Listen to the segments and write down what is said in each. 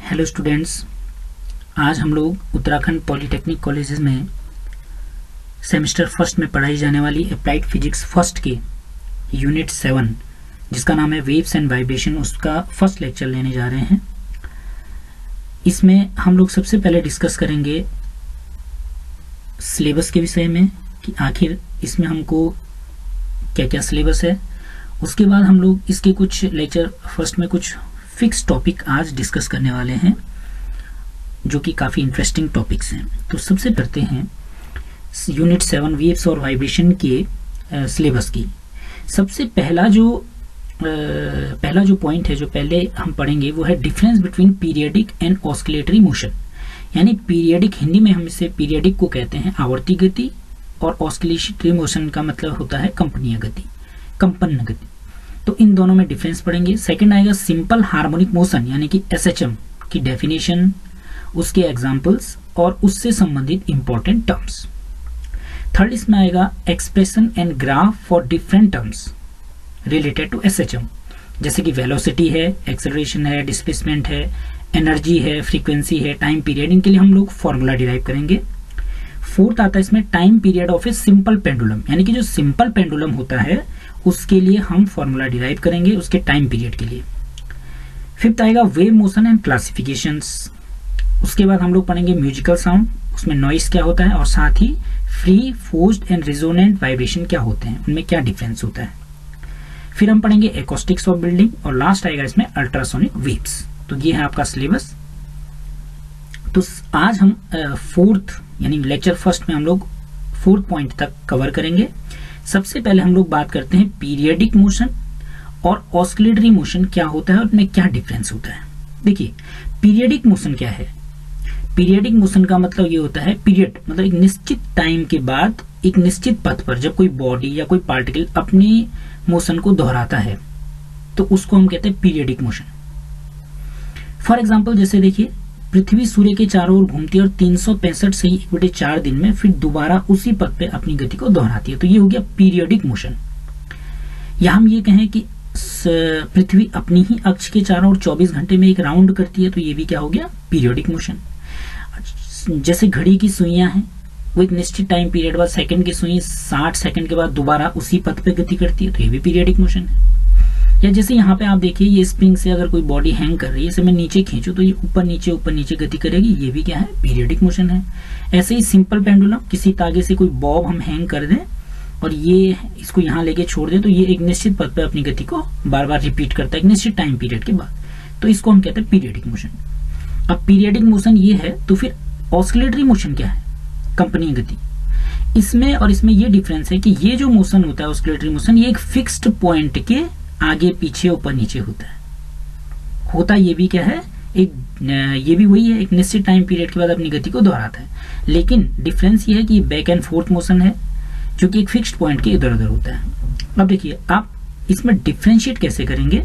Hello students, आज हम लोग उत्तराखंड पॉलिटेक्निक कॉलेजेस में सेमेस्टर फर्स्ट में पढ़ाई जाने वाली अप्लाइड फिजिक्स फर्स्ट के यूनिट 7 जिसका नाम है वेव्स एंड वाइब्रेशन, उसका फर्स्ट लेक्चर लेने जा रहे हैं। इसमें हम लोग सबसे पहले डिस्कस करेंगे सिलेबस के विषय में कि आखिर इसमें हमको क्या क्या सिलेबस है। उसके बाद हम लोग इसके कुछ लेक्चर फर्स्ट में कुछ फिक्स टॉपिक आज डिस्कस करने वाले हैं जो कि काफ़ी इंटरेस्टिंग टॉपिक्स हैं। तो सबसे करते हैं यूनिट 7 वेव्स और वाइब्रेशन के सिलेबस की। सबसे पहला जो पॉइंट है जो पहले हम पढ़ेंगे वो है difference between periodic and oscillatory motion. यानी पीरियडिक, हिंदी में हम इसे पीरियडिक को कहते हैं आवर्ती गति, और ऑस्किलेटरी मोशन का मतलब होता है कंपनीय गति, कंपन गति। तो इन दोनों में डिफरेंस पढ़ेंगे। सेकंड आएगा सिंपल हार्मोनिक मोशन यानी कि एसएचएम की डेफिनेशन, उसके एग्जांपल्स और उससे संबंधित इंपॉर्टेंट टर्म्स। थर्ड इसमें आएगा expression and graph for different terms related to SHM, जैसे कि वेलोसिटी है, एक्सेलरेशन है, डिस्प्लेसमेंट है, एनर्जी है, फ्रीक्वेंसी है, टाइम पीरियड, इनके लिए हम लोग फॉर्मूला डिराइव करेंगे। फोर्थ आता है इसमें time period of a simple pendulum, यानी कि जो सिंपल पेंडुलम होता है उसके लिए हम फॉर्मूला डिराइव करेंगे उसके टाइम पीरियड के लिए। फिफ्थ आएगा वेव मोशन एंड क्लासिफिकेशंस। उसके बाद हम लोग पढ़ेंगे म्यूजिकल साउंड, उसमें नॉइस क्या होता है, और साथ ही free, forced and resonant vibration क्या होते हैं, उनमें क्या डिफरेंस होता है। फिर हम पढ़ेंगे एकॉस्टिक्स ऑफ बिल्डिंग, और लास्ट आएगा इसमें अल्ट्रासोनिक वेव्स। तो ये है आपका सिलेबस। तो आज हम फोर्थ यानी लेक्चर फर्स्ट में हम लोग फोर्थ पॉइंट तक कवर करेंगे। सबसे पहले हम लोग बात करते हैं पीरियडिक मोशन और ऑस्किलेटरी मोशन क्या होता है और उनमें क्या डिफरेंस होता है। देखिए, पीरियडिक मोशन क्या है। पीरियडिक मोशन का मतलब ये होता है, पीरियड मतलब एक निश्चित टाइम के बाद एक निश्चित पथ पर जब कोई बॉडी या कोई पार्टिकल अपनी मोशन को दोहराता है तो उसको हम कहते हैं पीरियडिक मोशन। फॉर एग्जाम्पल जैसे देखिए, पृथ्वी सूर्य के चारों ओर घूमती है और 365 से 1/4 दिन में फिर दोबारा उसी पथ पे अपनी गति को दोहराती है, तो ये हो गया पीरियडिक मोशन। या हम ये कहें कि पृथ्वी अपनी ही अक्ष के चारों ओर 24 घंटे में एक राउंड करती है, तो ये भी क्या हो गया, पीरियडिक मोशन। जैसे घड़ी की सुइयां हैं, वो एक निश्चित टाइम पीरियड बाद सेकंड की सुई 60 सेकंड के बाद दोबारा उसी पथ पे गति करती है, तो ये भी पीरियडिक मोशन है। या जैसे यहाँ पे आप देखिए, ये स्प्रिंग से अगर कोई बॉडी हैंग कर रही है, इसे मैं नीचे खींचूं तो ये ऊपर नीचे गति करेगी, ये भी क्या है, पीरियडिक मोशन है। ऐसे ही सिंपल पेंडुलम, किसी तागे से कोई बॉब हम हैंग कर दें और ये इसको यहाँ लेके छोड़ दें तो ये एक निश्चित पथ पे अपनी गति को बार बार रिपीट करता है एक निश्चित टाइम पीरियड के बाद, तो इसको हम कहते हैं पीरियडिक मोशन। अब पीरियडिक मोशन ये है, तो फिर ऑस्किलेटरी मोशन क्या है, कंपनीय गति। इसमें और इसमें ये डिफरेंस है कि ये जो मोशन होता है ऑस्किलेटरी मोशन, ये एक फिक्स्ड पॉइंट के आगे पीछे ऊपर नीचे होता ये भी क्या है, एक ये भी वही है, एक निश्चित टाइम पीरियड के बाद अपनी गति को दोहराता है। लेकिन डिफरेंस ये है कि बैक एंड फोर्थ मोशन है जो कि एक फिक्स्ड पॉइंट के इधर उधर होता है। अब देखिए, आप इसमें डिफरेंशिएट कैसे करेंगे।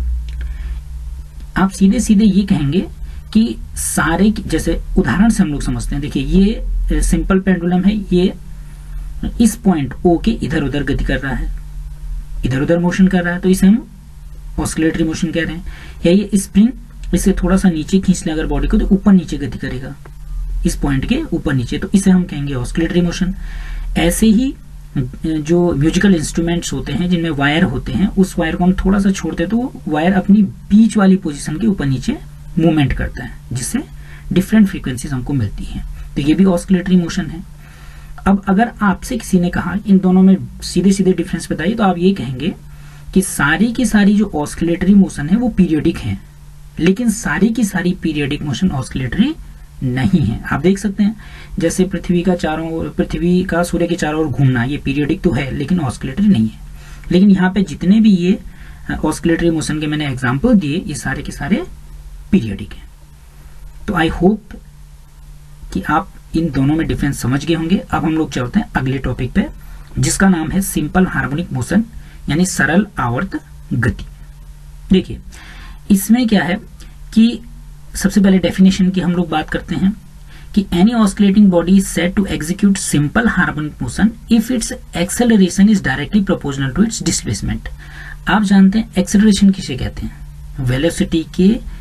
आप सीधे सीधे ये कहेंगे कि सारे, जैसे उदाहरण से हम लोग समझते हैं। देखिए, ये सिंपल पेंडुलम है, ये इस पॉइंट ओ के इधर उधर गति कर रहा है, इधर उधर मोशन कर रहा है, तो इसे हम ऑस्किलेटरी मोशन कह रहे हैं। या ये स्प्रिंग, इसे थोड़ा सा नीचे खींच ले अगर बॉडी को, तो ऊपर नीचे गति करेगा इस पॉइंट के ऊपर नीचे, तो इसे हम कहेंगे ऑस्किलेटरी मोशन। ऐसे ही जो म्यूजिकल इंस्ट्रूमेंट्स होते हैं जिनमें वायर होते हैं, उस वायर को हम थोड़ा सा छोड़ते तो वो वायर अपनी बीच वाली पोजीशन के ऊपर नीचे मूवमेंट करता है, जिससे डिफरेंट फ्रीक्वेंसीज हमको मिलती हैं, तो ये भी ऑस्किलेटरी मोशन है। अब अगर आपसे किसी ने कहा इन दोनों में सीधे सीधे डिफरेंस बताइए, तो आप ये कहेंगे कि सारी की सारी जो ऑस्किलेटरी मोशन है वो पीरियडिक है, लेकिन सारी की सारी पीरियडिक मोशन ऑस्किलेटरी नहीं है। आप देख सकते हैं, जैसे पृथ्वी का सूर्य के चारों ओर घूमना, ये पीरियडिक तो है लेकिन ऑस्किलेटरी नहीं है। लेकिन यहाँ पे जितने भी ये ऑस्किलेटरी मोशन के मैंने एग्जाम्पल दिए, ये सारे के सारे पीरियडिक है। तो आई होप कि आप इन दोनों में डिफरेंस समझ गए होंगे। अब हम लोग चलते हैं अगले टॉपिक पे, जिसका नाम है सिंपल हार्मोनिक मोशन यानी सरल आवर्त गति। देखिए, इसमें क्या है कि सबसे पहले डेफिनेशन की हम लोग बात करते हैं कि any oscillating body is said to execute simple harmonic motion if its acceleration is directly proportional to its displacement. आप जानते हैं एक्सेलरेशन किसे कहते हैं, वेलोसिटी के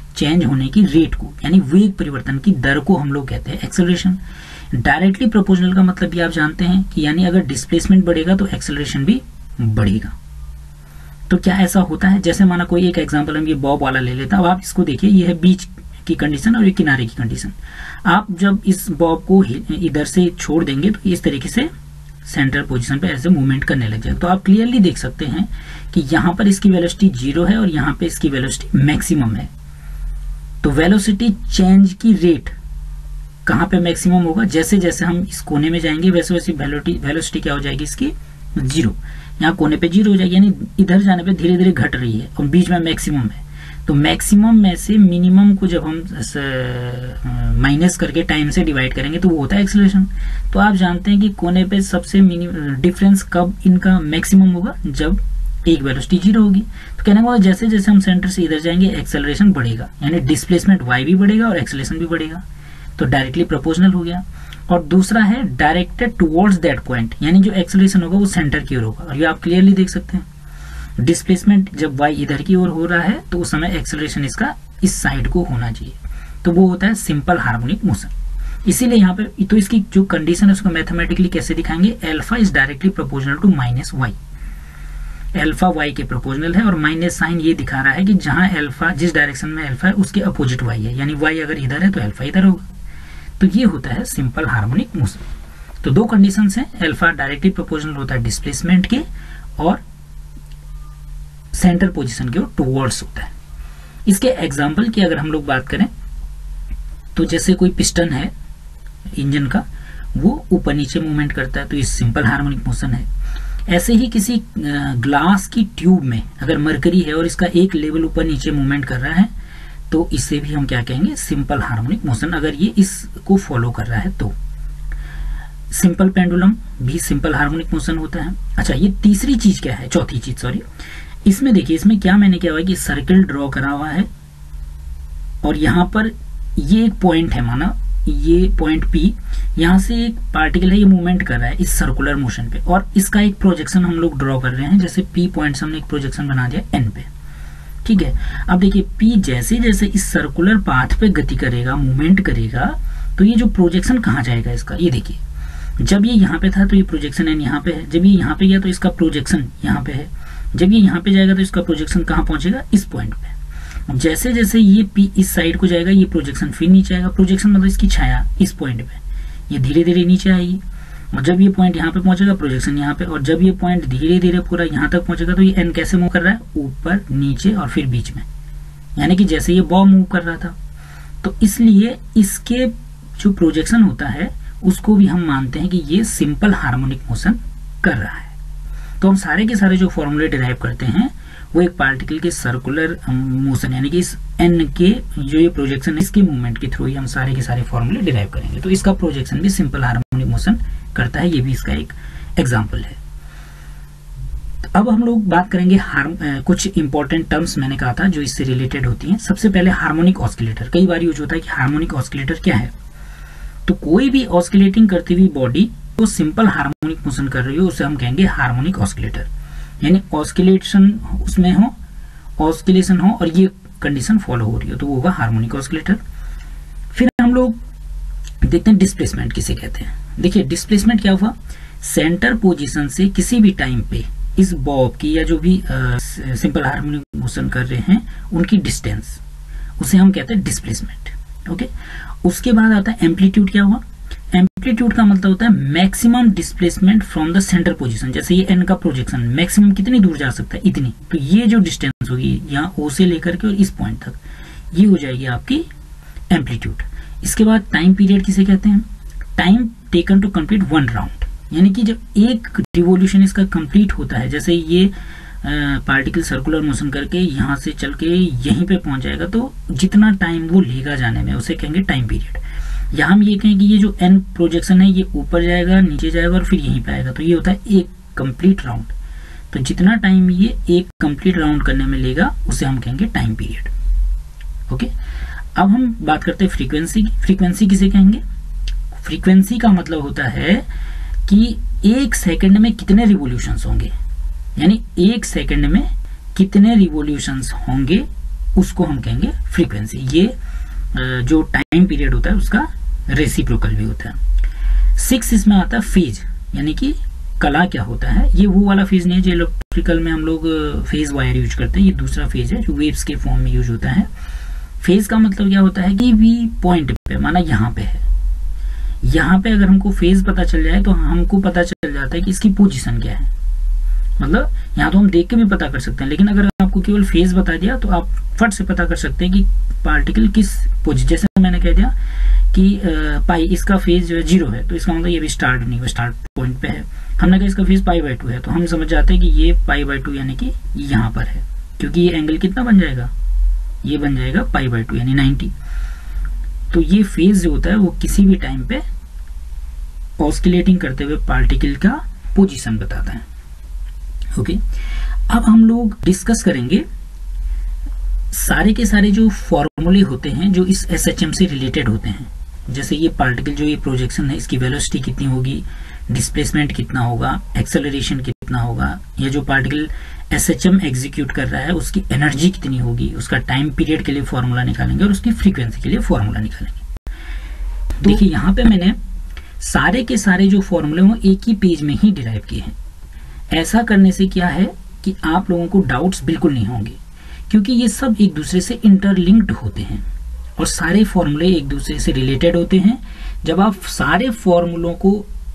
चेंज होने की रेट को, यानी वेग परिवर्तन की दर को हम लोग कहते हैं एक्सेलरेशन। डायरेक्टली प्रोपोर्शनल का मतलब भी आप जानते हैं कि यानी अगर डिस्प्लेसमेंट बढ़ेगा तो एक्सेलरेशन भी बढ़ेगा। तो क्या ऐसा होता है, जैसे माना कोई एक एग्जांपल हम ये बॉब वाला ले लेता, अब आप इसको देखिए, ये है बीच की कंडीशन और ये किनारे की कंडीशन। आप जब इस बॉब को इधर से छोड़ देंगे तो इस तरीके से सेंटर पोजीशन पे ऐसे मूवमेंट करने लग जाएगा। तो आप क्लियरली देख सकते हैं कि यहाँ पर इसकी वेलोसिटी 0 है और यहाँ पे इसकी वेलोसिटी मैक्सिमम है। तो वेलोसिटी चेंज की रेट कहाँ पे मैक्सिमम होगा, जैसे जैसे हम इस कोने में जाएंगे वैसे वैसे वेलोसिटी क्या हो जाएगी इसकी 0। यहाँ कोने पे 0 हो जाएगी, यानी इधर जाने पे धीरे धीरे घट रही है और बीच में मैक्सिमम है। तो मैक्सिमम में से मिनिमम को जब हम माइनस करके टाइम से डिवाइड करेंगे तो वो होता है एक्सेलरेशन। तो आप जानते हैं कि कोने पे सबसे डिफरेंस कब इनका मैक्सिमम होगा, जब एक वेलोसिटी 0 होगी। तो कहने का जैसे जैसे हम सेंटर से इधर जाएंगे एक्सेलरेशन बढ़ेगा, यानी डिस्प्लेसमेंट y भी बढ़ेगा और एक्सेलरेशन भी बढ़ेगा। तो डायरेक्टली प्रोपोर्शनल हो गया। और दूसरा है डायरेक्टेड टुवर्ड्स दैट पॉइंट, यानी जो एक्सेलरेशन होगा वो सेंटर की ओर होगा। और ये आप क्लियरली देख सकते हैं, डिस्प्लेसमेंट जब y इधर की ओर हो रहा है तो उस समय एक्सेलरेशन इसका इस साइड को होना चाहिए। तो वो होता है सिंपल हार्मोनिक मोशन। इसीलिए यहाँ पे तो इसकी जो कंडीशन है उसको मैथमेटिकली कैसे दिखाएंगे, alpha is directly proportional to minus Y. Alpha y के प्रोपोर्शनल है और माइनस साइन ये दिखा रहा है कि जहां अल्फा, जिस डायरेक्शन में अल्फा है उसके अपोजिट y है, यानी y अगर इधर है तो अल्फा इधर होगा। तो ये होता है सिंपल हार्मोनिक मोशन। तो दो कंडीशंस हैं, अल्फा डायरेक्टली प्रोपोर्शनल होता है डिस्प्लेसमेंट के और सेंटर पोजीशन के ओर टुवर्ड्स होता है। इसके एग्जाम्पल की अगर हम लोग बात करें तो जैसे कोई पिस्टन है इंजन का, वो ऊपर नीचे मूवमेंट करता है, तो ये सिंपल हार्मोनिक मोशन है। ऐसे ही किसी ग्लास की ट्यूब में अगर मरकरी है और इसका एक लेवल ऊपर नीचे मूवमेंट कर रहा है तो इसे भी हम क्या कहेंगे, सिंपल हार्मोनिक मोशन, अगर ये इसको फॉलो कर रहा है तो। सिंपल पेंडुलम भी सिंपल हार्मोनिक मोशन होता है। अच्छा, ये तीसरी चीज क्या है, चौथी चीज सॉरी, इसमें देखिए, इसमें क्या मैंने क्या हुआ कि सर्कल ड्रॉ करा हुआ है और यहां पर ये एक पॉइंट है, माना ये पॉइंट P, यहां से एक पार्टिकल है ये मूवमेंट कर रहा है इस सर्कुलर मोशन पे और इसका एक प्रोजेक्शन हम लोग ड्रॉ कर रहे हैं। जैसे P पॉइंट से हमने एक प्रोजेक्शन बना दिया N पे, ठीक है। अब देखिए P जैसे जैसे इस सर्कुलर पाथ पे गति करेगा, मूवमेंट करेगा, तो ये जो प्रोजेक्शन कहाँ जाएगा इसका, ये देखिए, जब ये यहाँ पे था तो ये प्रोजेक्शन N यहाँ पे है, जब ये यहाँ पे गया तो इसका प्रोजेक्शन यहाँ पे है, जब ये यहाँ पे जाएगा तो इसका प्रोजेक्शन कहाँ पहुंचेगा, इस पॉइंट पे। जैसे जैसे ये P इस साइड को जाएगा ये प्रोजेक्शन फिर नीचे आएगा, प्रोजेक्शन मतलब इसकी छाया इस पॉइंट पे, ये धीरे धीरे नीचे आएगी और जब ये पॉइंट यहाँ पे पहुंचेगा प्रोजेक्शन यहाँ पे, और जब ये पॉइंट धीरे धीरे पूरा यहाँ तक पहुंचेगा तो ये N कैसे मूव कर रहा है, ऊपर नीचे और फिर बीच में, यानी कि जैसे ये बॉब मूव कर रहा था। तो इसलिए इसके जो प्रोजेक्शन होता है उसको भी हम मानते हैं कि ये सिंपल हार्मोनिक मोशन कर रहा है। तो हम सारे के सारे जो फॉर्मूले डिराइव करते हैं वो एक पार्टिकल के सर्कुलर मोशन, यानी कि इस N के जो ये प्रोजेक्शन है इसके मूवमेंट के थ्रू ही हम सारे के सारे फॉर्मूले डिराइव करेंगे। तो इसका प्रोजेक्शन भी सिंपल हार्मोनिक मोशन करता है, ये भी इसका एक एग्जाम्पल है। तो अब हम लोग बात करेंगे कुछ इंपॉर्टेंट टर्म्स मैंने कहा था जो इससे रिलेटेड होती हैं। सबसे पहले हार्मोनिक ऑस्किलेटर। कई बार यूज होता है कि हार्मोनिक ऑस्किलेटर क्या है, तो कोई भी ऑस्किलेटिंग करती हुई बॉडी वो सिंपल हार्मोनिक मोशन कर रही हो उसे हम कहेंगे हार्मोनिक ऑस्किलेटर, यानी ऑस्किलेशन उसमें हो, ऑस्किलेशन हो और ये कंडीशन फॉलो हो रही हो तो वो होगा हार्मोनिक ऑस्किलेटर। फिर हम लोग देखते हैं डिस्प्लेसमेंट किसे कहते हैं। देखिए डिस्प्लेसमेंट क्या हुआ, सेंटर पोजीशन से किसी भी टाइम पे इस बॉब की या जो भी सिंपल हार्मोनिक मोशन कर रहे हैं उनकी डिस्टेंस, उसे हम कहते हैं डिस्प्लेसमेंट। ओके, उसके बाद आता है एम्पलीट्यूड। क्या हुआ, एम्पलीट्यूड का मतलब होता है maximum displacement from the centre position. जैसे ये N का प्रोजेक्शन मैक्सिमम कितनी दूर जा सकता है, इतनी, तो ये जो डिस्टेंस होगी यहाँ O से लेकर के और इस पॉइंट तक, ये हो जाएगी आपकी एम्पलीट्यूड। इसके बाद टाइम पीरियड किसे कहते हैं, time taken to complete one round, यानी कि जब एक रिवॉल्यूशन इसका कंप्लीट होता है, जैसे ये पार्टिकल सर्कुलर मोशन करके यहाँ से चल के यहीं पे पहुंच जाएगा, तो जितना टाइम वो लेगा जाने में उसे कहेंगे टाइम पीरियड। या हम ये कहें कि ये जो N प्रोजेक्शन है ये ऊपर जाएगा, नीचे जाएगा और फिर यहीं पे आएगा, तो ये होता है एक कंप्लीट राउंड। तो जितना टाइम ये एक कंप्लीट राउंड करने में लेगा उसे हम कहेंगे टाइम पीरियड। ओके, अब हम बात करते हैं फ्रीक्वेंसी की। फ्रीक्वेंसी किसे कहेंगे, फ्रीक्वेंसी का मतलब होता है कि एक सेकंड में कितने रिवॉल्यूशंस होंगे, यानी एक सेकंड में कितने रिवॉल्यूशंस होंगे उसको हम कहेंगे फ्रीक्वेंसी। ये जो टाइम पीरियड होता है उसका रेसिप्रोकल भी होता है। 6 इसमें आता है फेज, यानी कि कला क्या होता है, ये वो वाला फेज नहीं है जो इलेक्ट्रिकल में हम लोग फेज वायर यूज करते हैं, ये दूसरा फेज है जो वेव्स के फॉर्म में यूज होता है। फेज का मतलब क्या होता है कि भी पॉइंट पे, माना यहाँ पे है, यहाँ पे अगर हमको फेज पता चल जाए तो हमको पता चल जाता है कि इसकी पोजीशन क्या है। मतलब यहाँ तो हम देख के भी पता कर सकते हैं, लेकिन अगर आपको केवल फेज बता दिया तो आप फट से पता कर सकते हैं कि पार्टिकल किस पोजीशन, जैसे मैंने कह दिया कि पाई इसका फेज जो है 0 है, तो इसका मतलब ये भी स्टार्ट नहीं, वो स्टार्ट पॉइंट पे है। हमने कहा इसका फेज π/2 है, तो हम समझ जाते हैं कि ये π/2 यानी कि यहाँ पर है, क्योंकि ये एंगल कितना बन जाएगा, ये बन जाएगा π/2 यानी 90। तो ये फेज जो होता है वो किसी भी टाइम पे ऑस्किलेटिंग करते हुए पार्टिकल का पोजीशन बताता है। ओके, अब हम लोग डिस्कस करेंगे सारे के सारे जो फॉर्मूले होते हैं जो इस SHM से रिलेटेड होते हैं। जैसे ये पार्टिकल जो ये प्रोजेक्शन है इसकी वेलोसिटी कितनी होगी, डिस्प्लेसमेंट कितना होगा, एक्सेलरेशन कितना होगा, ये जो पार्टिकल SHM एग्जीक्यूट कर रहा है उसकी एनर्जी कितनी होगी, उसका टाइम पीरियड के लिए फॉर्मूला निकालेंगे और उसकी फ्रीक्वेंसी के लिए फॉर्मूला निकालेंगे। देखिए यहाँ पे मैंने सारे के सारे जो फॉर्मूले वो एक ही पेज में ही डिराइव किए हैं। ऐसा करने से क्या है कि आप लोगों को डाउट्स बिल्कुल नहीं होंगे, क्योंकि ये सब एक दूसरे से इंटरलिंक्ड होते हैं और सारे फॉर्मूले एक दूसरे से रिलेटेड होते हैं। जब आप सारे फॉर्मूलों को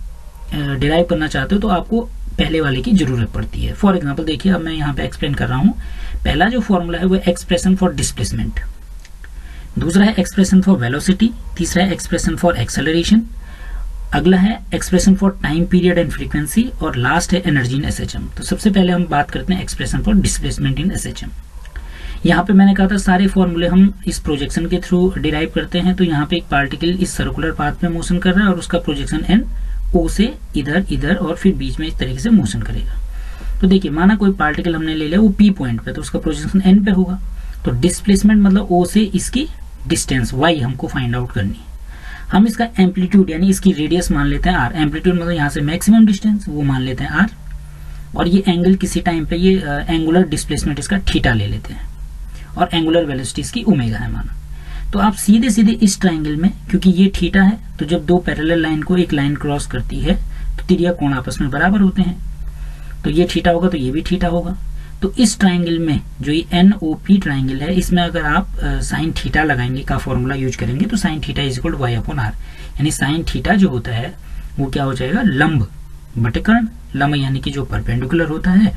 डिराइव करना चाहते हो तो आपको पहले वाले की जरूरत पड़ती है। फॉर एग्जांपल देखिए, अब मैं यहाँ पे एक्सप्लेन कर रहा हूँ। पहला जो फॉर्मूला है वो एक्सप्रेशन फॉर डिस्प्लेसमेंट, दूसरा है एक्सप्रेशन फॉर वेलोसिटी, तीसरा है एक्सप्रेशन फॉर एक्सेलरेशन, अगला है expression for time period and frequency, और लास्ट है एनर्जी इन SHM। तो सबसे पहले हम बात करते हैं expression for displacement in SHM। यहाँ पे मैंने कहा था सारे फॉर्मूले हम इस प्रोजेक्शन के थ्रू डिराइव करते हैं। तो यहाँ पे एक पार्टिकल इस सर्कुलर पाथ में मोशन कर रहा है और उसका प्रोजेक्शन n O से इधर इधर और फिर बीच में इस तरीके से मोशन करेगा। तो देखिए, माना कोई पार्टिकल हमने ले लिया वो P पॉइंट पे, तो उसका प्रोजेक्शन n पे होगा। तो डिस्प्लेसमेंट मतलब O से इसकी डिस्टेंस y हमको फाइंड आउट करनी है। हम इसका एम्पलीट्यूड यानी इसकी रेडियस मान लेते हैं r, एम्पलीट्यूड मतलब यहाँ से मैक्सिमम डिस्टेंस वो मान लेते हैं r, और ये एंगल किसी टाइम पे ये एंगुलर डिस्प्लेसमेंट इसका थीटा ले लेते हैं, और एंगुलर वेलोसिटी इसकी ओमेगा है माना। तो आप सीधे सीधे इस ट्राइंगल में, क्योंकि ये थीटा है, तो जब दो पैरेलल लाइन को एक लाइन क्रॉस करती है तो तिर्यक कोण आपस में बराबर होते हैं। तो ये थीटा होगा तो ये भी थीटा होगा। तो इस ट्राइंगल में जो ये NOP ट्राइंगल है, इसमें अगर आप साइन थीटा लगाएंगे का फॉर्मूला यूज करेंगे तो sine theta is equal to y/r, यानी साइन थीटा जो होता है वो क्या हो जाएगा, लंब बटे कर्ण। लंब यानी कि जो परपेंडिकुलर होता है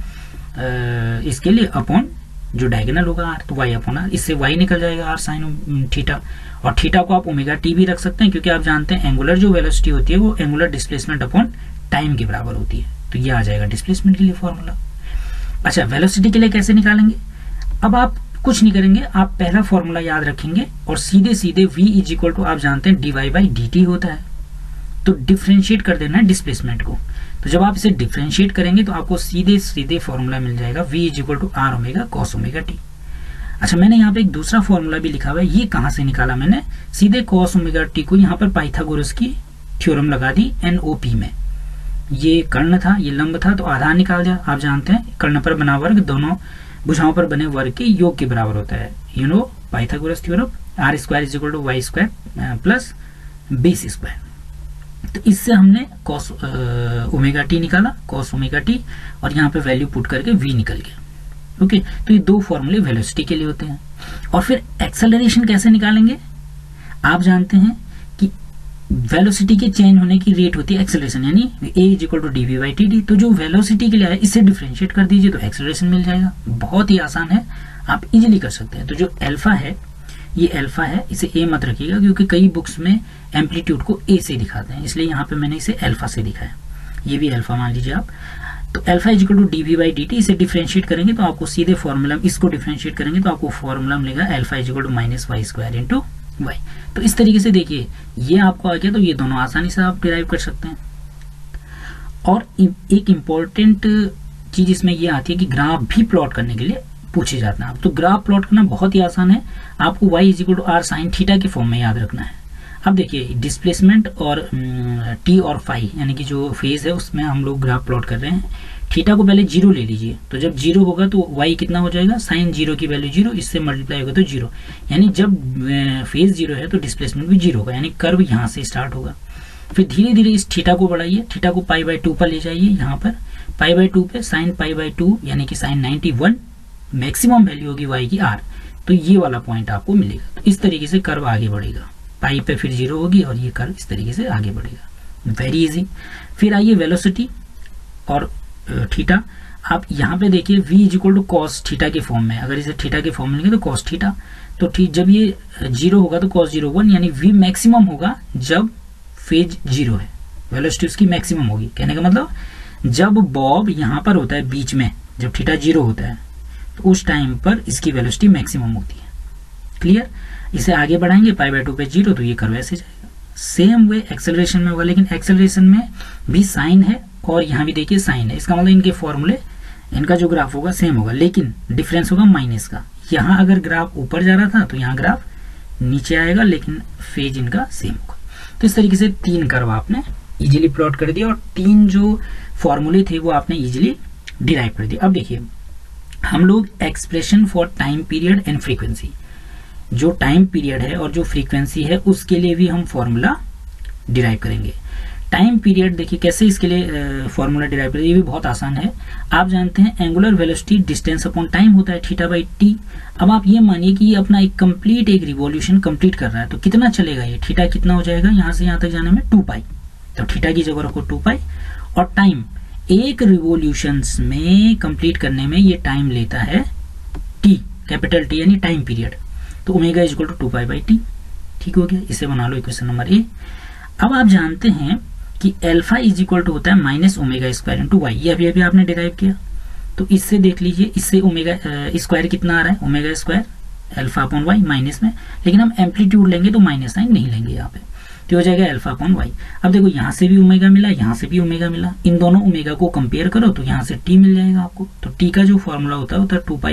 इसके लिए अपॉन जो डायगोनल होगा r, तो y/r, इससे y निकल जाएगा r साइन थीटा। और थीटा को आप ओमेगा टी भी रख सकते हैं, क्योंकि आप जानते हैं एंगुलर जो वेलोसिटी होती है वो एंगुलर डिस्प्लेसमेंट अपॉन टाइम के बराबर होती है। तो ये आ जाएगा डिस्प्लेसमेंट के लिए फॉर्मूला। अच्छा, वेलोसिटी के लिए कैसे निकालेंगे? अब आप कुछ नहीं करेंगे, आप पहला फॉर्मूला याद रखेंगे और सीधे सीधे v इज इक्वल टू आप जानते हैं dy/dt होता है, तो डिफ्रेंशिएट कर देना है डिस्प्लेसमेंट को। तो जब आप इसे डिफ्रेंशिएट करेंगे तो आपको सीधे सीधे फॉर्मूला मिल जाएगा v is equal to r omega cos omega t। अच्छा, मैंने यहाँ पे एक दूसरा फॉर्मूला भी लिखा हुआ है, ये कहाँ से निकाला मैंने, सीधे cos ओमेगा t को यहाँ पर पाइथागोरस की थ्योरम लगा दी NOP में। ये कर्ण था, ये लंब था, तो आधार निकाल दिया। आप जानते हैं कर्ण पर बना वर्ग दोनों भुजाओं पर बने वर्ग के योग के बराबर होता है, you know Pythagoras theorem, r² is equal to y² plus base square. तो इससे हमने cos ओमेगा t निकाला, cos ओमेगा t, और यहाँ पे वैल्यू पुट करके v निकल गया। ओके, तो ये दो फॉर्मूले वेलोसिटी के लिए होते हैं। और फिर एक्सेलरेशन कैसे निकालेंगे? आप जानते हैं कि वेलोसिटी के चेंज होने की रेट होती है एक्सेलरेशन, यानी a is equal to dv/dt। तो जो वेलोसिटी के लिए है इससे डिफरेंशिएट कर दीजिए तो एक्सेलरेशन मिल जाएगा। बहुत ही आसान है, आप इजीली कर सकते हैं। तो जो अल्फा है, ये अल्फा है, इसे a मत रखिएगा, क्योंकि कई बुक्स में एम्पलीट्यूड को a से दिखाते हैं, इसलिए यहाँ पे मैंने इसे अल्फा से दिखाया। ये भी अल्फा मान लीजिए आप। तो alpha is equal to dv/dt, इसे डिफरेंशिएट करेंगे तो आपको सीधे फॉर्मूला, इसको डिफरेंशिएट करेंगे तो आपको फॉर्मूला मिलेगा alpha is equal to -y² into y। तो इस तरीके से देखिए ये आपको आ गया, तो ये दोनों आसानी से आप डिराइव कर सकते हैं। और एक इम्पॉर्टेंट चीज इसमें ये आती है कि ग्राफ भी प्लॉट करने के लिए पूछे जाते हैं। तो ग्राफ प्लॉट करना बहुत ही आसान है, आपको y is equal to r sign theta के फॉर्म में याद रखना है। अब देखिए डिस्प्लेसमेंट और t और फाई यानी कि जो फेज है उसमें हम लोग ग्राफ प्लॉट कर रहे हैं। थीटा को पहले 0 ले लीजिए, तो जब 0 होगा तो y कितना हो जाएगा, साइन 0 की वैल्यू 0, इससे मल्टीप्लाई होगा तो 0, यानी जब फेज 0 है तो डिस्प्लेसमेंट भी 0 होगा, यानी कर्व यहाँ से स्टार्ट होगा। फिर धीरे धीरे इस थीटा को बढ़ाइए, थीटा को π/2 पर ले जाइए, यहाँ पर π/2 पे साइन π/2 यानी कि साइन 91, मैक्सिमम वैल्यू होगी y की r, तो ये वाला पॉइंट आपको मिलेगा। तो इस तरीके से कर्व आगे बढ़ेगा, पाई पे फिर 0 होगी और ये कर्व इस तरीके से आगे बढ़ेगा, वेरी इजी। फिर आइए वेलोसिटी और थीटा, आप यहाँ पे देखिए v equal to cos theta के फॉर्म में, अगर इसे थीटा के फॉर्म में लिखे तो कॉस थीटा, तो जब ये 0 होगा तो कॉस 0 1, यानी v मैक्सिमम होगा जब फेज 0 है, वेलोसिटी उसकी मैक्सिमम होगी। कहने का मतलब जब बॉब यहाँ पर होता है बीच में, जब थीटा 0 होता है तो उस टाइम पर इसकी वेलोसिटी मैक्सिमम होती है। क्लियर? इसे आगे बढ़ाएंगे π/2 पे 0, तो ये कर्व ऐसे जाएगा। सेम वे एक्सेलरेशन में होगा, लेकिन एक्सेलरेशन में भी साइन है और यहाँ भी देखिए साइन है, इसका मतलब इनके फॉर्मूले, इनका जो ग्राफ होगा सेम होगा, लेकिन डिफरेंस होगा माइनस का। यहाँ अगर ग्राफ ऊपर जा रहा था तो यहाँ ग्राफ नीचे आएगा, लेकिन फेज इनका सेम होगा। तो इस तरीके से 3 कर्व आपने इजीली प्लॉट कर दिया और 3 जो फॉर्मूले थे वो आपने इजीली डिराइव कर दिया। अब देखिए हम लोग expression for time period and frequency, जो टाइम पीरियड है और जो फ्रीक्वेंसी है उसके लिए भी हम फॉर्मूला डिराइव करेंगे। टाइम पीरियड देखिए कैसे इसके लिए फॉर्मूला डिराइव करेंगे, ये भी बहुत आसान है। आप जानते हैं angular velocity distance upon time होता है θ/t। अब आप ये मानिए कि ये अपना एक कंप्लीट एक रिवॉल्यूशन कंप्लीट कर रहा है, तो कितना चलेगा ये, थीटा कितना हो जाएगा यहाँ से यहाँ तक जाने में 2π, तो थीटा की जगह रखो 2π, और टाइम एक रिवॉल्यूशन में कंप्लीट करने में ये टाइम लेता है t, कैपिटल T यानी टाइम पीरियड, तो omega is equal to 2π/t। ठीक हो गया, इसे बना लो इक्वेशन नंबर ए। अब आप जानते हैं कि अल्फा इज इक्वल टू होता है -ω² इंटू वाई, ये अभी आपने डिराइव किया, तो इससे देख लीजिए, इससे ओमेगा स्क्वायर कितना आ रहा है, ω² अल्फा अपॉन वाई माइनस में, लेकिन हम एम्पलीट्यूड लेंगे तो माइनस साइन नहीं लेंगे यहाँ पे, तो हो जाएगा अल्फा अपॉन वाई। अब देखो यहाँ से भी ओमेगा मिला, यहाँ से भी ओमेगा मिला, इन दोनों ओमेगा को कंपेयर करो तो यहाँ से t मिल जाएगा आपको, तो t का जो फॉर्मूला होता है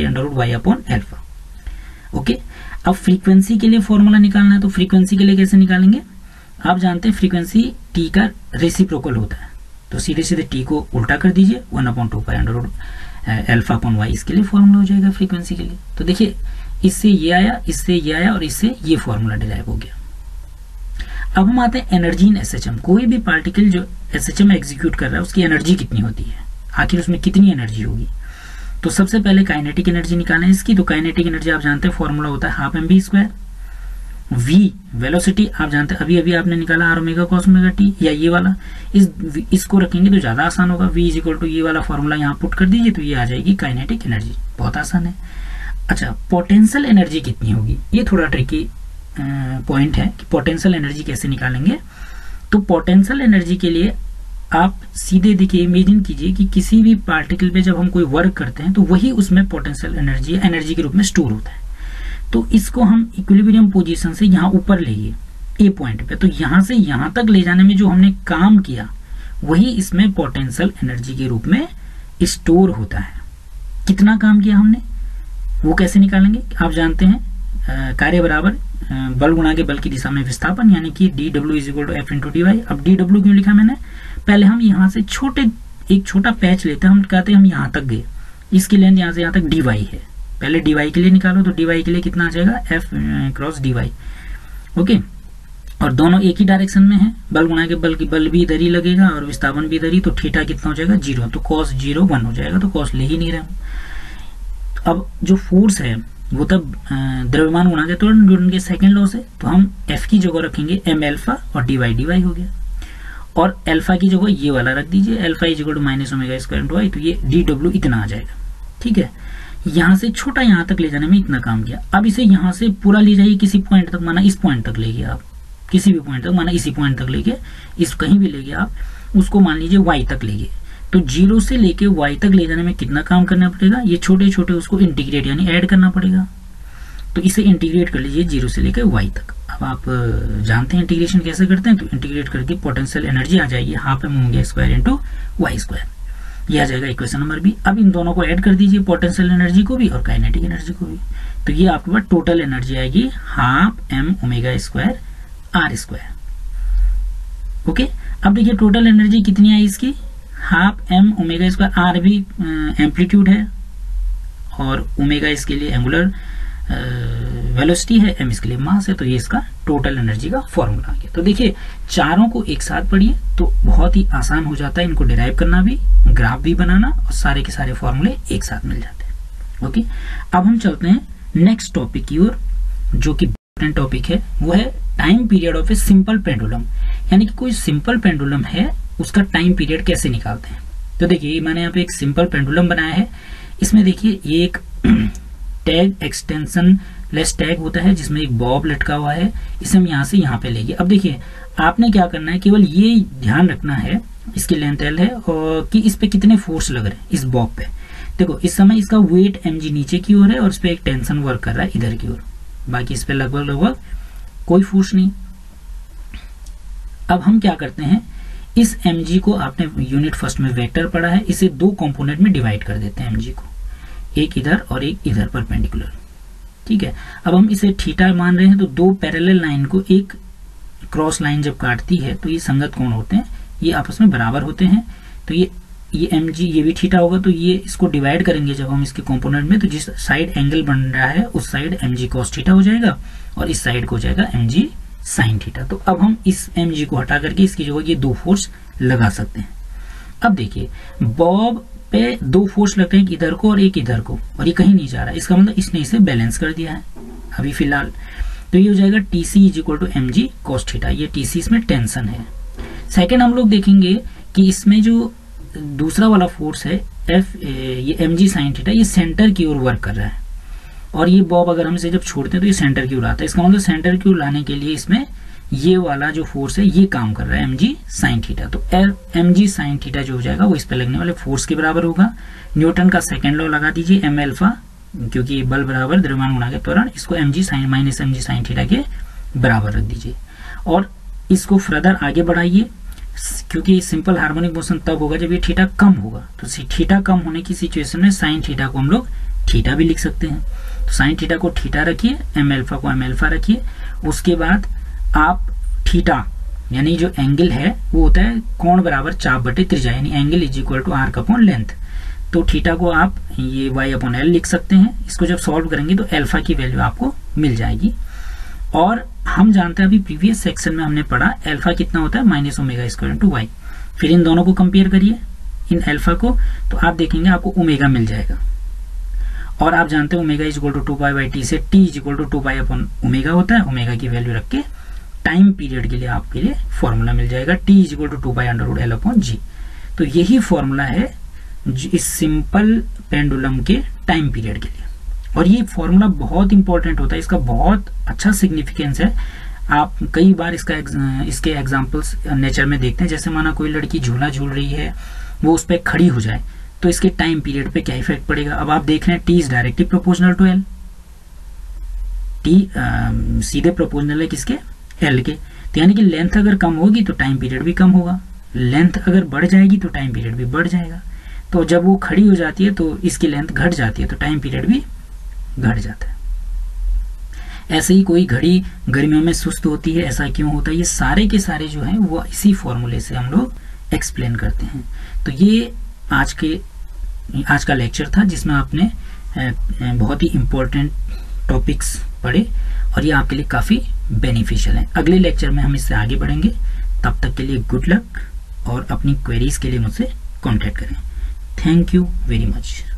2π√y/α। ओके, अब फ्रीक्वेंसी के लिए फॉर्मूला निकालना है, तो फ्रीक्वेंसी के लिए कैसे निकालेंगे, आप जानते हैं फ्रीक्वेंसी t का रेसिप्रोकल होता है, तो सीधे सीधे t को उल्टा कर दीजिए, 1/2π√α/y, इसके लिए फॉर्मूला हो जाएगा फ्रीक्वेंसी के लिए। तो देखिए इससे ये आया, इससे ये आया और इससे ये फॉर्मूला डिराइव हो गया। अब हम आते हैं एनर्जी इन SHM, कोई भी पार्टिकल जो SHM में एग्जीक्यूट कर रहा है उसकी एनर्जी कितनी होती है, आखिर उसमें कितनी एनर्जी होगी। तो सबसे पहले काइनेटिक एनर्जी निकालें इसकी, तो काइनेटिक एनर्जी आप जानते हैं फॉर्मूला होता है 12mv²। v वेलोसिटी आप जानते हैं, अभी अभी आपने निकाला r cos t, या ये वाला, इसको रखेंगे तो ज्यादा आसान होगा, v इज इक्वल टू ये वाला फॉर्मूला यहाँ पुट कर दीजिए तो ये आ जाएगी काइनेटिक एनर्जी, बहुत आसान है। अच्छा, पोटेंशियल एनर्जी कितनी होगी, ये थोड़ा ट्रिकी पॉइंट है कि पोटेंशियल एनर्जी कैसे निकालेंगे। तो पोटेंशियल एनर्जी के लिए आप सीधे देखिए, इमेजिन कीजिए कि किसी भी पार्टिकल पे जब हम कोई वर्क करते हैं तो वही उसमें पोटेंशियल एनर्जी के रूप में स्टोर होता है। तो इसको हम इक्विलिब्रियम पोजीशन से यहाँ ऊपर लेंगे ए पॉइंट पे, तो यहाँ से यहाँ तक ले जाने में जो हमने काम किया वही इसमें पोटेंशियल एनर्जी के रूप में स्टोर होता है। कितना काम किया हमने वो कैसे निकालेंगे, आप जानते हैं कार्य बराबर बल गुणा के बल की दिशा में विस्थापन, यानी कि dw is equal to f into dy। अब dw क्यों लिखा मैंने, पहले हम यहाँ से एक छोटा पैच लेते हैं, हम कहते हैं हम यहाँ तक गए, इसकी लेंथ यहाँ से यहाँ तक dy है, पहले dy के लिए निकालो, तो dy के लिए कितना आ जाएगा f क्रॉस dy। ओके, और दोनों एक ही डायरेक्शन में है, बल गुणा के बल की बल भी इधर ही लगेगा और विस्थापन भी इधर ही, तो थीटा कितना हो जाएगा 0, तो cos 0 1 हो जाएगा, तो cos ले ही नहीं रहा हूं। अब जो फोर्स है वो तब द्रव्यमान गुणा के त्वरण न्यूटन के सेकंड लॉ से, तो हम f की जगह रखेंगे m अल्फा और dy हो गया, और अल्फा की जगह ये वाला रख दीजिए, alpha is equal to -ω² into y, तो ये dw इतना आ जाएगा। ठीक है, यहाँ से छोटा यहाँ तक ले जाने में इतना काम किया। अब इसे यहाँ से पूरा ले जाइए किसी पॉइंट तक, माना इस पॉइंट तक ले गए आप, किसी भी पॉइंट तक, माना इसी पॉइंट तक ले गए, इस कहीं भी ले गए आप, उसको मान लीजिए y तक ले गए, तो 0 से लेके y तक ले जाने में कितना काम करना पड़ेगा, ये छोटे छोटे उसको इंटीग्रेट यानी ऐड करना पड़ेगा। तो इसे इंटीग्रेट कर लीजिए 0 से लेकर y तक। अब आप जानते हैं इंटीग्रेशन कैसे करते हैं, तो इंटीग्रेट करके पोटेंशियल एनर्जी आ जाएगी 12mv² इंटू y², ये आ जाएगा इक्वेशन नंबर बी। अब इन दोनों को ऐड कर दीजिए, पोटेंशियल एनर्जी को भी और काइनेटिक एनर्जी को भी, तो ये आपके पास टोटल एनर्जी आएगी 12mω² r²। ओके, अब देखिए टोटल एनर्जी कितनी आई इसकी half M omega square, R भी एम्पलीट्यूड है और ओमेगा इसके लिए एंगुलर वेलोसिटी है, एम इसके लिए मास है। तो ये इसका टोटल एनर्जी का फॉर्मूला आ गया। तो देखिए चारों को एक साथ पढ़िए तो बहुत ही आसान हो जाता है इनको डिराइव करना भी, ग्राफ भी बनाना, और सारे के सारे फॉर्मूले एक साथ मिल जाते हैं। ओके, अब हम चलते हैं नेक्स्ट टॉपिक की ओर, जो कि इम्पोर्टेंट टॉपिक है, वो है time period of a simple pendulum. यानी कि कोई सिंपल पेंडुलम है उसका टाइम पीरियड कैसे निकालते हैं। तो देखिए मैंने यहाँ पे एक सिंपल पेंडुलम बनाया है। इसमें देखिए ये एक टैग एक्सटेंशन लेस टैग होता है जिसमें एक बॉब लटका हुआ है, इसे हम यहाँ से यहाँ पे लेंगे। अब देखिए आपने क्या करना है, केवल ये ध्यान रखना है, इसकी लेंथ एल है और कि इस पे कितने फोर्स लग रहे हैं इस बॉब पे। देखो इस समय इसका वेट mg नीचे की ओर है और इस पे एक टेंशन वर्क कर रहा है इधर की ओर, बाकी इस पे लगभग कोई फोर्स नहीं। अब हम क्या करते हैं, इस mg को आपने यूनिट फर्स्ट में वेक्टर पढ़ा है, इसे दो कंपोनेंट में डिवाइड कर देते हैं mg को, एक इधर और एक इधर परपेंडिकुलर। ठीक है, अब हम इसे थीटा मान रहे हैं, तो दो पैरेलल लाइन को एक क्रॉस लाइन जब काटती है तो ये संगत कोण होते हैं, ये आपस में बराबर होते हैं। तो ये mg ये भी थीटा होगा, तो ये इसको डिवाइड करेंगे जब हम इसके कंपोनेंट में, तो जिस साइड एंगल बन रहा है उस साइड mg cos थीटा हो जाएगा और इस साइड को हो जाएगा mg sin थीटा। तो अब हम इस mg को हटा करके इसकी जगह ये दो फोर्स लगा सकते हैं। अब देखिए बॉब पे दो फोर्स लग रहे हैं, इधर को और एक इधर को, और ये कहीं नहीं जा रहा है, इसका मतलब इसने इसे बैलेंस कर दिया है अभी फिलहाल। तो ये हो जाएगा TC equal to mg cos theta, ये TC इसमें टेंशन है। सेकेंड हम लोग देखेंगे कि इसमें जो दूसरा वाला फोर्स है F ये mg sin थीटा, ये सेंटर की ओर वर्क कर रहा है, और ये बॉब अगर हम इसे जब छोड़ते हैं तो ये सेंटर की ओर आता है। इसका मतलब सेंटर की ओर लाने के लिए इसमें ये वाला जो फोर्स है ये काम कर रहा है mg sin थीटा। तो mg sin थीटा जो हो जाएगा वो इस पे लगने वाले फोर्स के बराबर होगा। न्यूटन का सेकेंड लॉ लगा दीजिए, m अल्फा, क्योंकि बल बराबर द्रव्यमान गुणा के त्वरण, इसको mg sin minus mg sin theta के बराबर रख दीजिए और इसको फर्दर आगे बढ़ाइए, क्योंकि सिंपल हार्मोनिक मोशन तब होगा जब ये थीटा कम होगा। तो थीटा कम होने की सिचुएशन में साइन थीटा को हम लोग थीटा भी लिख सकते हैं। तो साइन थीटा को थीटा रखिए, m अल्फा को m अल्फा रखिए। उसके बाद आप थीटा यानी जो एंगल है वो होता है कोण बराबर चाप बटे त्रिज्या, यानी angle is equal to arc upon length. तो थीटा को आप ये y अपॉन एल लिख सकते हैं। इसको जब सॉल्व करेंगे तो अल्फा की वैल्यू आपको मिल जाएगी। और हम जानते हैं अभी प्रीवियस सेक्शन में हमने पढ़ा अल्फा कितना होता है minus omega square into y. फिर इन दोनों को कंपेयर करिए, इन अल्फा को, तो आप देखेंगे आपको ओमेगा मिल जाएगा। और आप जानते हैं omega is equal to 2 pi by t से t is equal to 2 pi upon omega होता है। ओमेगा की वैल्यू रख के टाइम पीरियड के लिए आपके लिए फॉर्मूला मिल जाएगा, t is equal to 2 pi under root l upon g. तो यही फॉर्मूला है इस सिंपल पेंडुलम के टाइम पीरियड के लिए, और ये फॉर्मूला बहुत इंपॉर्टेंट होता है, इसका बहुत अच्छा सिग्निफिकेंस है। आप कई बार इसके एग्जांपल्स नेचर में देखते हैं, जैसे माना कोई लड़की झूला झूल रही है, वो उस पर खड़ी हो जाए तो इसके टाइम पीरियड पे क्या इफेक्ट पड़ेगा। अब आप देख रहे हैं t is directly proportional to l, t सीधे प्रोपोर्शनल है किसके, एल के। तो यानी कि लेंथ अगर कम होगी तो टाइम पीरियड भी कम होगा, लेंथ अगर बढ़ जाएगी तो टाइम पीरियड भी बढ़ जाएगा। तो जब वो खड़ी हो जाती है तो इसकी लेंथ घट जाती है, तो टाइम पीरियड भी घट जाता है। ऐसे ही कोई घड़ी गर्मियों में सुस्त होती है, ऐसा क्यों होता है, ये सारे के सारे जो हैं वो इसी फॉर्मूले से हम लोग एक्सप्लेन करते हैं। तो ये आज का लेक्चर था जिसमें आपने बहुत ही इम्पोर्टेंट टॉपिक्स पढ़े और ये आपके लिए काफ़ी बेनिफिशियल है। अगले लेक्चर में हम इससे आगे बढ़ेंगे। तब तक के लिए गुड लक और अपनी क्वेरीज के लिए मुझसे कॉन्टैक्ट करें। Thank you very much.